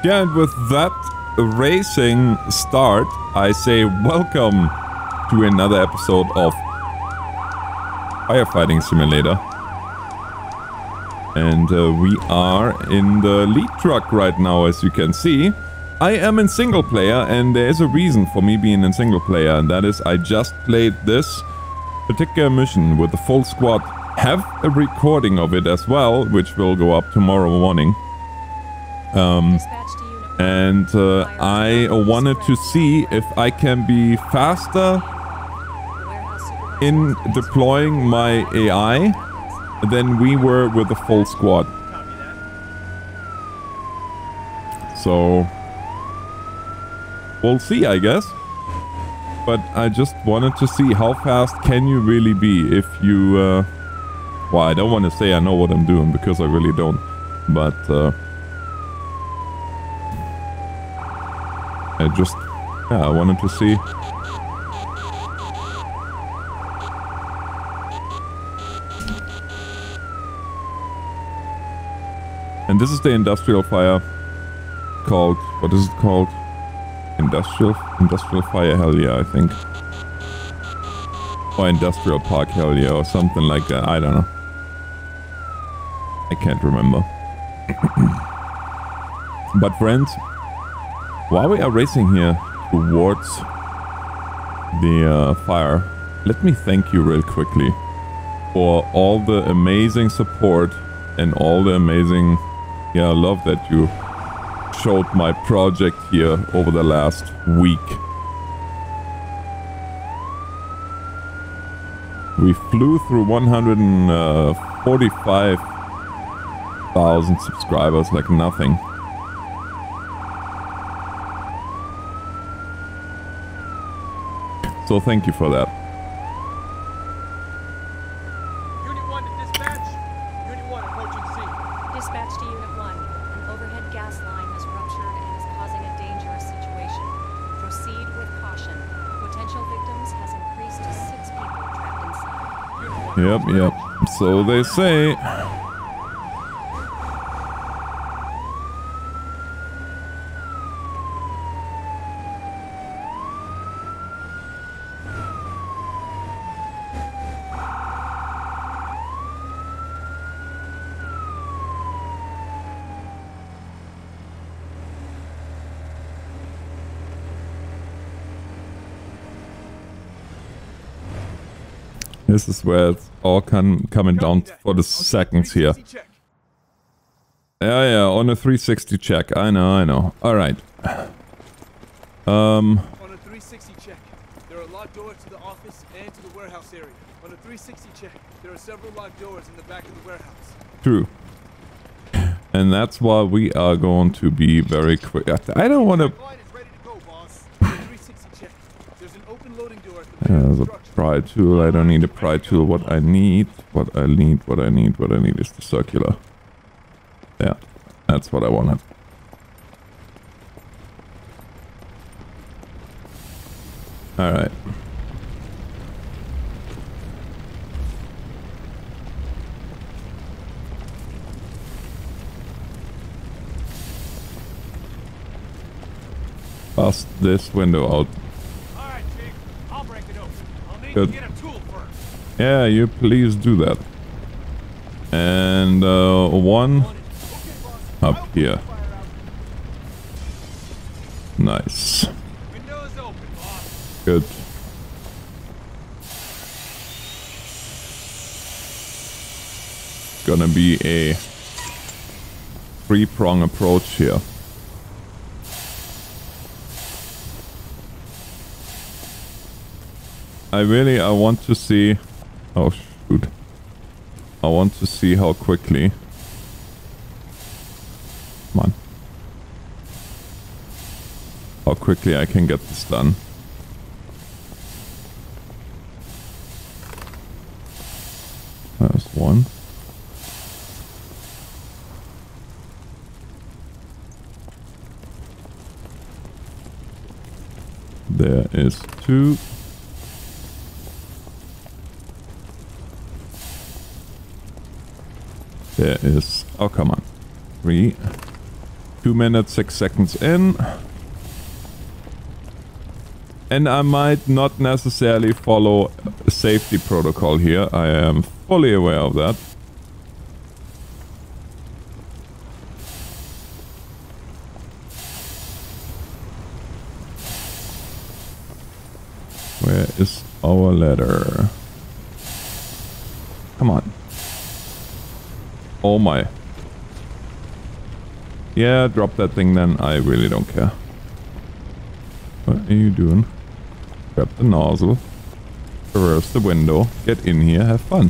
Yeah, and with that racing start, I say welcome to another episode of Firefighting Simulator. And we are in the lead truck right now, as you can see. I am in single player, and there is a reason for me being in single player, and that is I just played this particular mission with the full squad. Have a recording of it as well, which will go up tomorrow morning. And I wanted to see if I can be faster in deploying my AI than we were with the full squad. So we'll see, I guess. But I just wanted to see how fast can you really be if you... well, I don't want to say I know what I'm doing, because I really don't. But I just... yeah, I wanted to see. And this is the industrial fire called... what is it called? Industrial fire, hell yeah, I think. Or industrial park, hell yeah, or something like that. I don't know. I can't remember. But friends, while we are racing here towards the fire, let me thank you real quickly for all the amazing support and all the amazing love that you showed my project here over the last week. We flew through 145,000 subscribers like nothing. So thank you for that. Unit 1 to dispatch. Unit 1 approaching C. Dispatch to Unit 1. An overhead gas line has ruptured and is causing a dangerous situation. Proceed with caution. Potential victims has increased to 6 people trapped inside. Yep. So they say. This is where it's all coming down for the seconds here. Yeah, on a 360 check. I know. Alright. On a 360 check, there are locked doors to the office and to the warehouse area. On a 360 check, there are several locked doors in the back of the warehouse. True. And that's why we are going to be very quick. I don't want to... There's a pry tool. I don't need a pry tool. What I need is the circular. Yeah, that's what I wanted. Alright. Bust this window out. Good. Yeah, you please do that. And one up here. Nice. Good. Gonna be a three-prong approach here. I want to see... oh shoot. I want to see how quickly... come on. How quickly I can get this done. There's one. There is two. There is... oh, come on. 3. 2 minutes, 6 seconds in. And I might not necessarily follow a safety protocol here. I am fully aware of that. Where is our ladder? Come on. Oh my. Yeah, drop that thing then. I really don't care. What are you doing? Grab the nozzle. Traverse the window. Get in here. Have fun.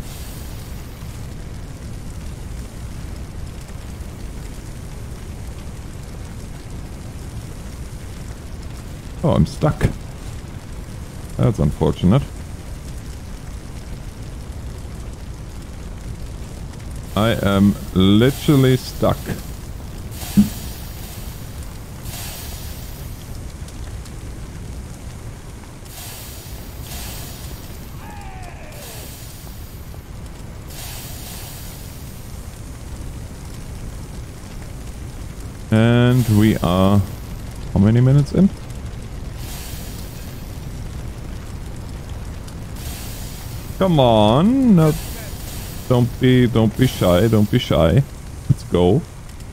Oh, I'm stuck. That's unfortunate. I am literally stuck. And we are how many minutes in? Come on, no, don't be shy, don't be shy. Let's go.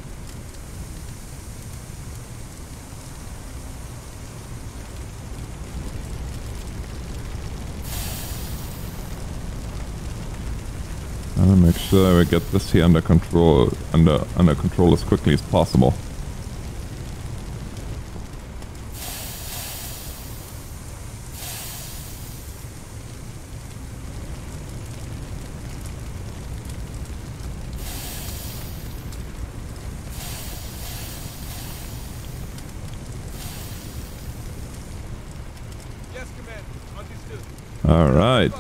I'll make sure we get this here under control, under control as quickly as possible. All right.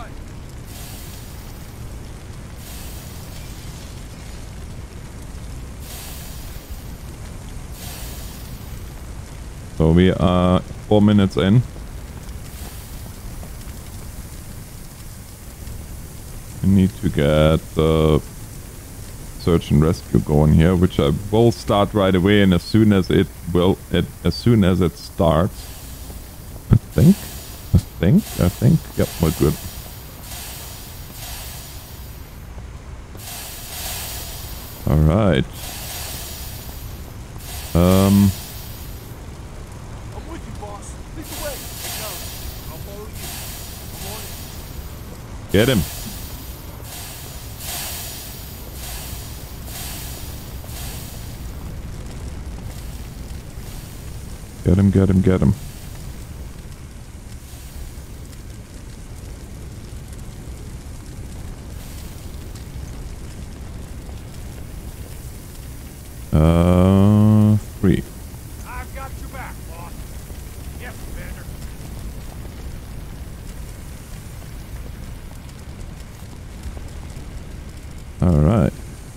So we are 4 minutes in. We need to get the search and rescue going here, which I will start right away, and as soon as it starts, I think, yep, we're good. All right. I'm with you, boss. Lead the way. I'll follow you. I'm on it. Get him. Get him. Three. I've got your back, boss. Yes, Commander. All right.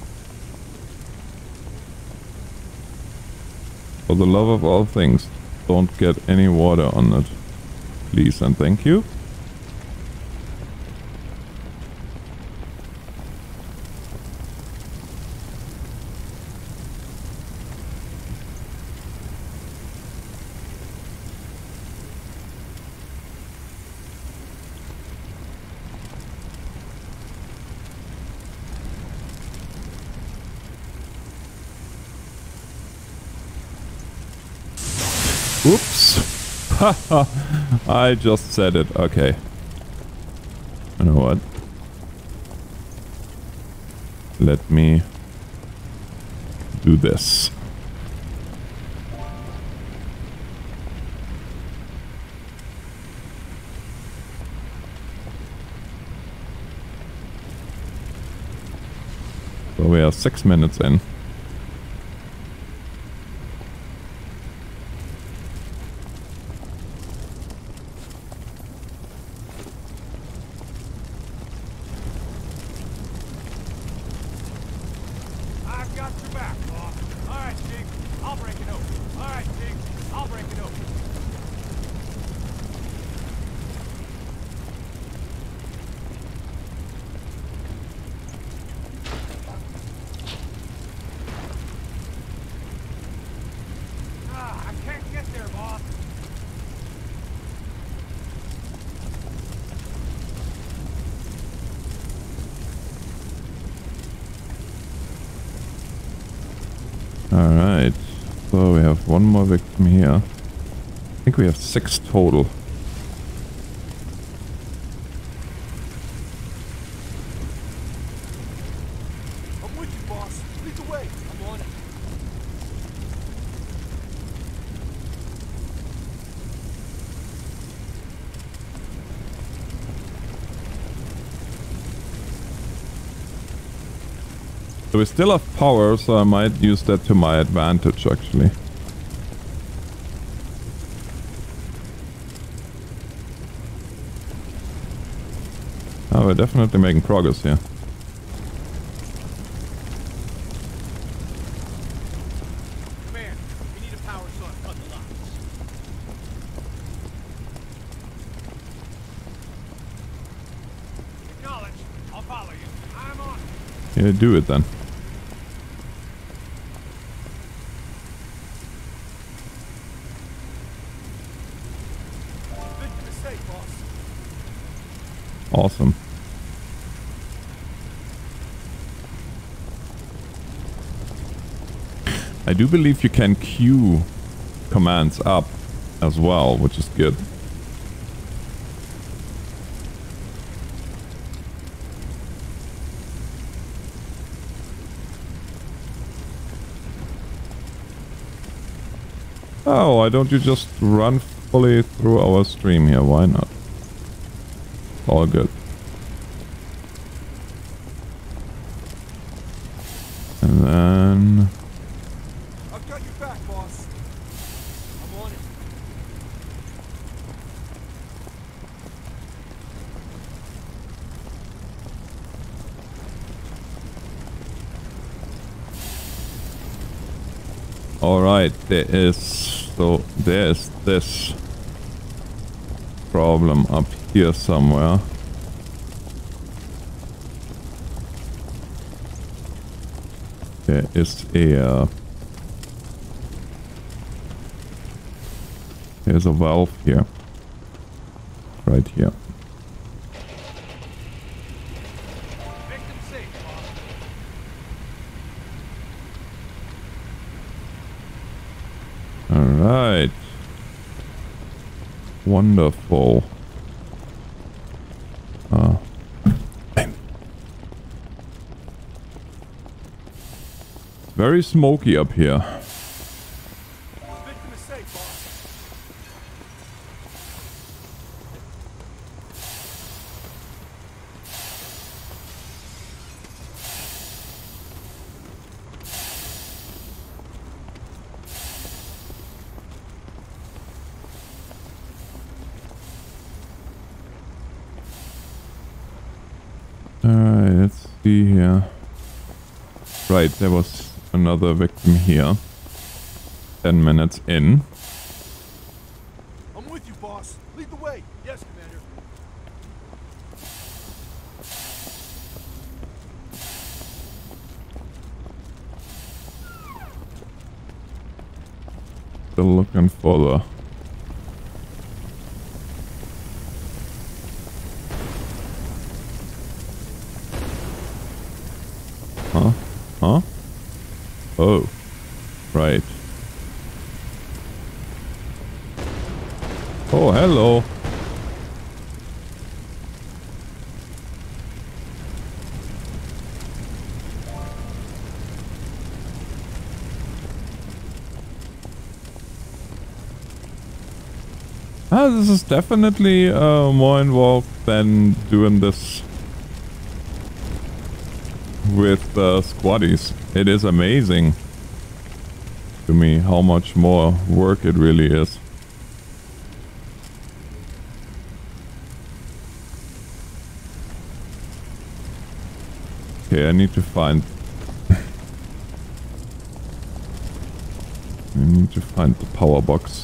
For the love of all things, don't get any water on it. Please and thank you. Oops. Haha. I just said it. Okay. You know what? Let me do this. So we are 6 minutes in. Alright. So we have one more victim here. I think we have 6 total. I'm with you, boss. Lead the way. I'm on it. So we still have power, so I might use that to my advantage, actually. Oh, we're definitely making progress here. Command, we need a power saw to cut the locks. Acknowledge. I'll follow you. I'm on. Yeah, do it then. Big mistake, boss. Awesome. I do believe you can queue commands up as well, which is good. Oh, why don't you just run fully through our stream here? Why not? All good. And then... I've got your back, boss. I'm on it. Alright, there's this problem up here somewhere. There is a there's a valve here. Right here. Victim safe, boss. Alright. Wonderful. Very smoky up here. Victim is safe, boss. Alright, let's see here. Right, there was another victim here. 10 minutes in. I'm with you, boss. Lead the way. Yes, Commander. Still looking for the... Huh? Huh? Oh. Right. Oh, hello. This is definitely more involved than doing this with squaddies. It is amazing to me how much more work it really is. Okay, I need to find... I need to find the power box.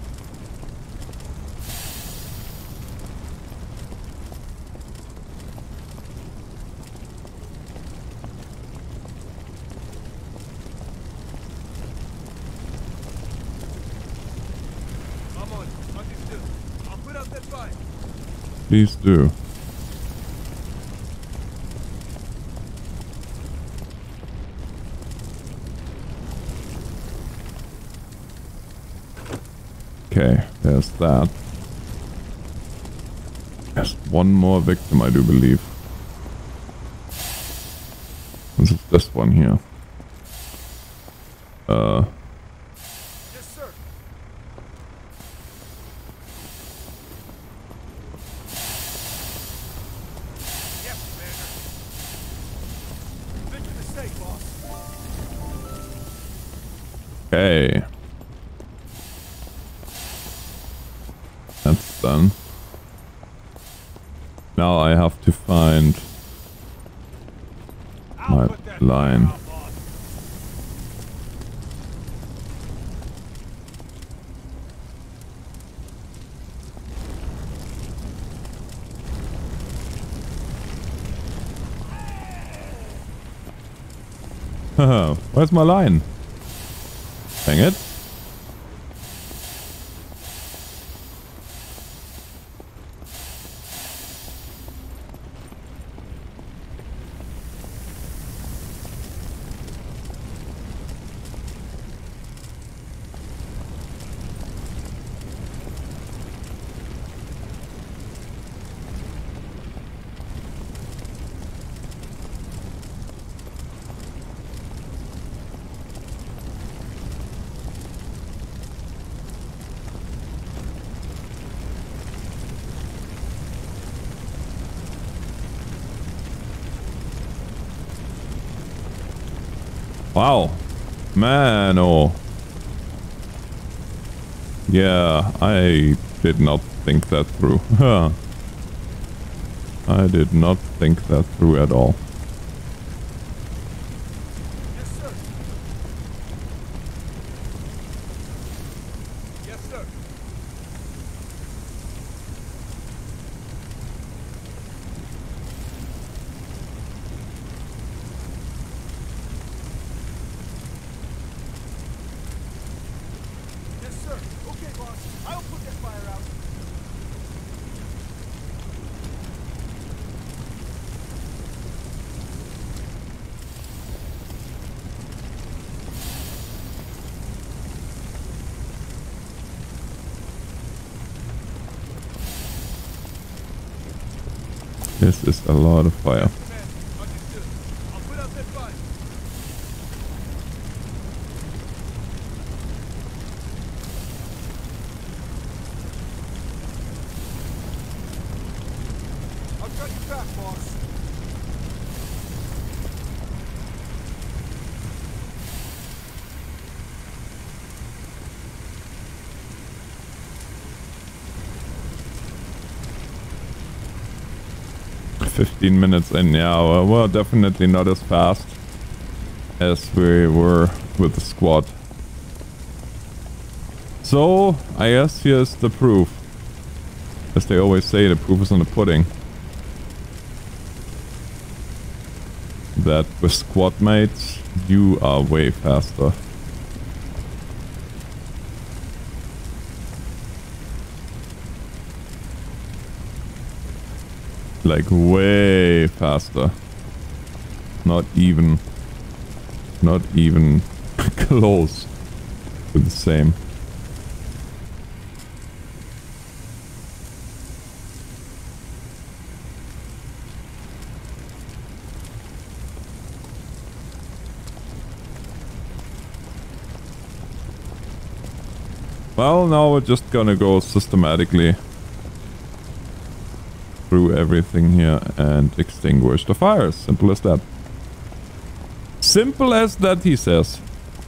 Please do. Okay, there's that. There's one more victim, I do believe. This is this one here. Yes, sir. Yes, Commander. Victim is safe, boss. Okay. That's done. Now I have to find my line. Haha, where's my line? Dang it. Wow. Man, oh. Yeah, I did not think that through. I did not think that through at all. Yes, sir. Yes, sir. Yes, sir. Okay, boss. I'll put that fire out. This is a lot of fire. Command, understood. I'll put out that fire. I'll cut you back, boss. Yeah. 15 minutes in, yeah, well, definitely not as fast as we were with the squad. So, I guess here's the proof. As they always say, the proof is in the pudding. That with squad mates, you are way faster. Like way faster. Not even close to the same. Well, now we're just gonna go systematically through everything here and extinguish the fires. Simple as that. Simple as that, he says.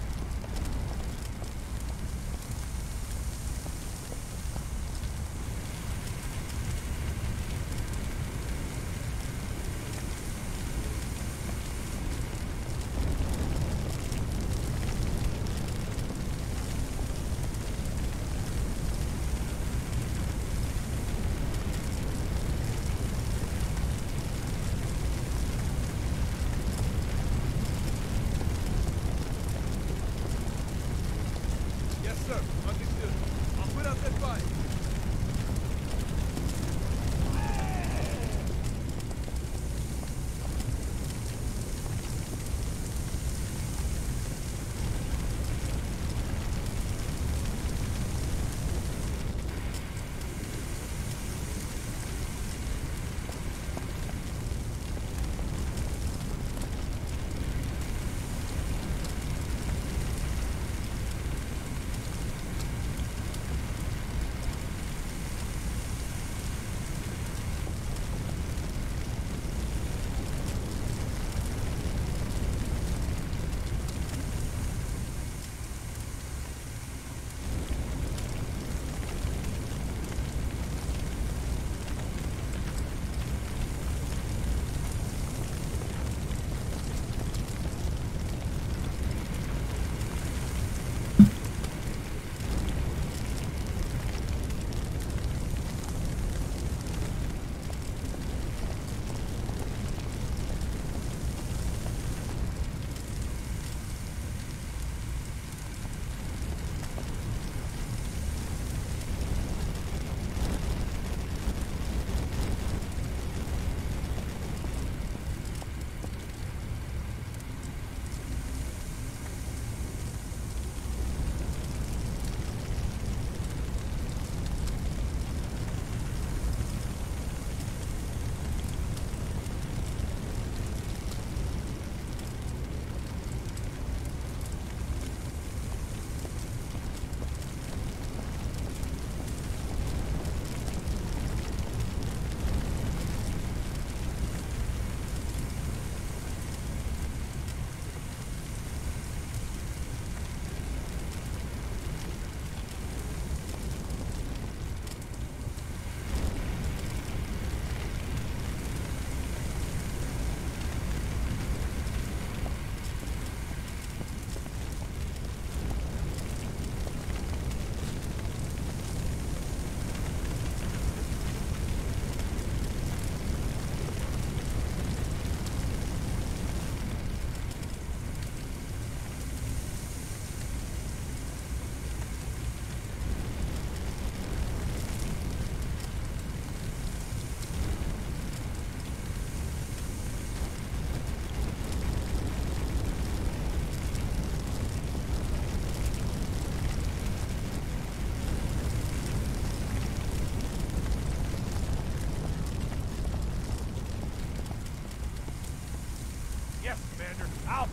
Yes, sir. Understood. I'll put out that fire.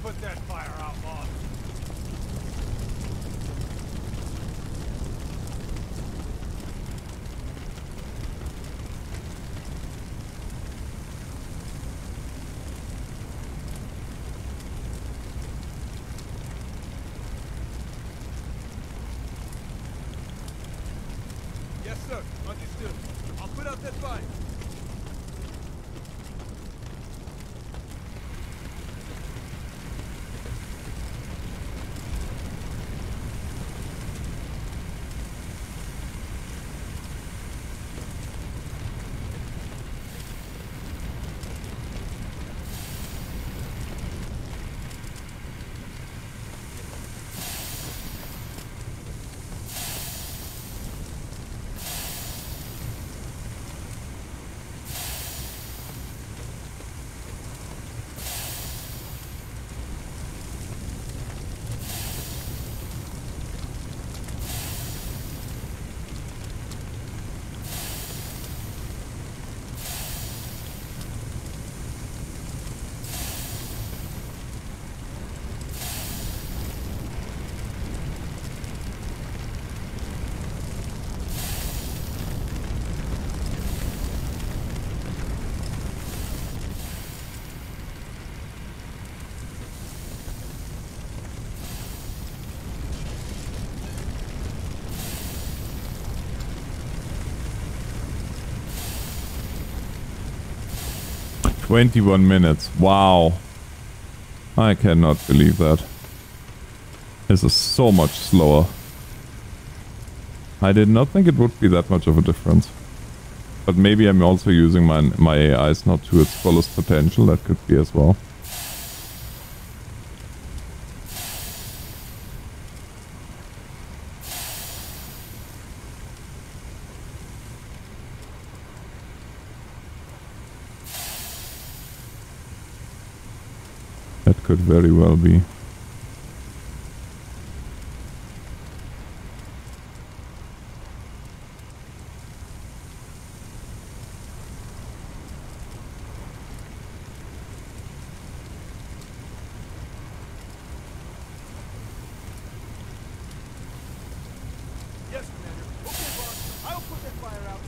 put that fire out, boss. Yes, sir. Understood. I'll put out that fire. $21 Wow. I cannot believe that. This is so much slower. I did not think it would be that much of a difference. But maybe I'm also using my AIs not to its fullest potential. That could be as well. That could very well be. Yes, Commander. Okay, boss. I'll put that fire out.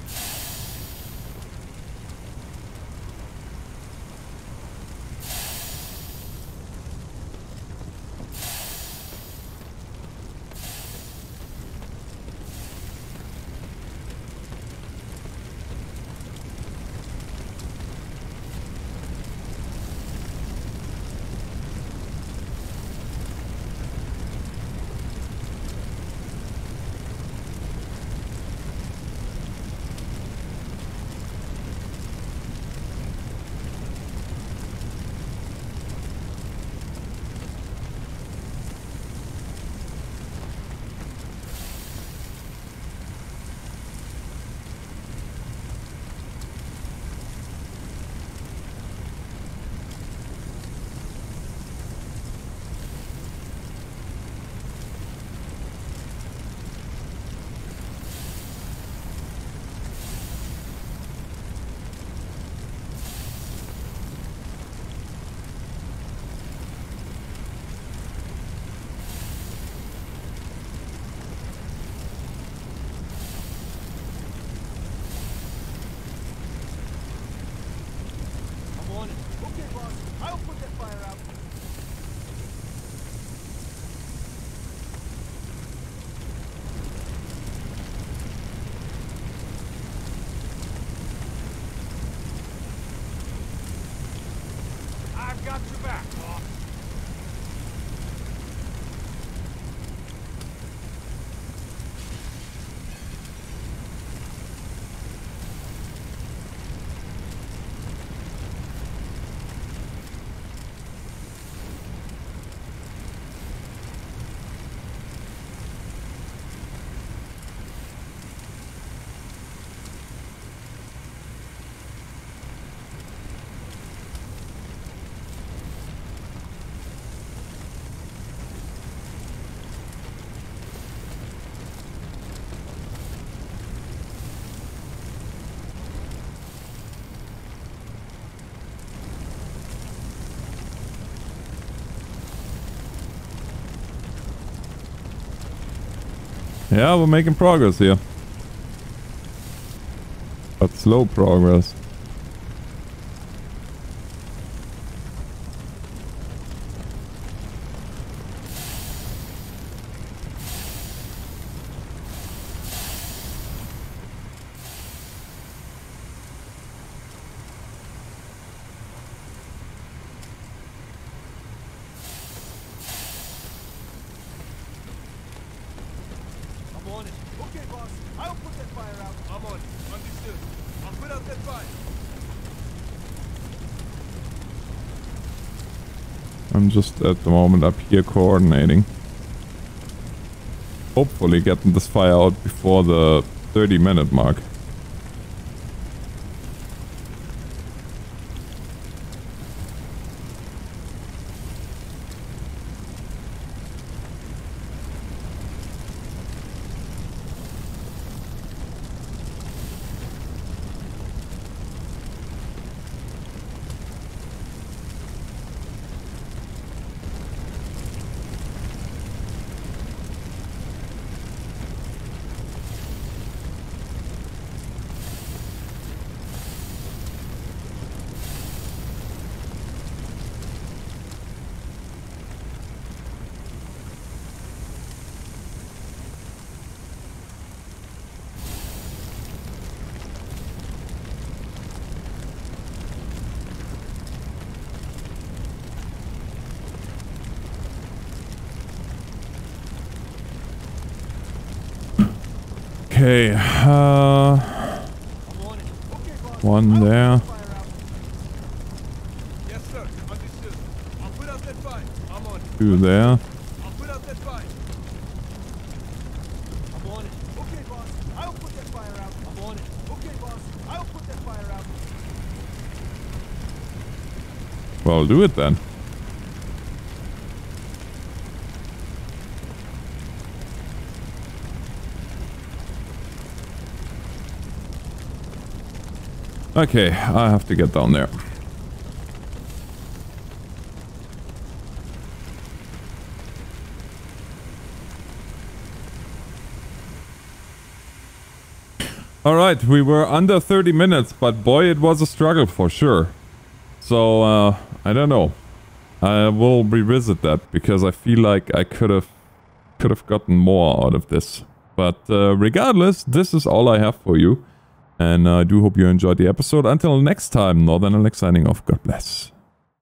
Yeah, we're making progress here. But slow progress. I'm on it. Okay, boss. I'll put that fire out. I'm on it. Understood. I'll put out that fire. I'm just at the moment up here coordinating. Hopefully getting this fire out before the 30-minute mark. Okay, one there. Yes, sir. Understood. I'll put out that fire. I'm on it. Two there. I'll put out that fire. I'm on it. Okay, boss. I'll put that fire out. I'm on it. Okay, boss. I'll put that fire out. Well, do it then. Okay, I have to get down there. Alright, we were under 30 minutes, but boy, it was a struggle for sure. So, I don't know. I will revisit that because I feel like I could have gotten more out of this. But regardless, this is all I have for you. And I do hope you enjoyed the episode. Until next time, Northern Alex signing off. God bless.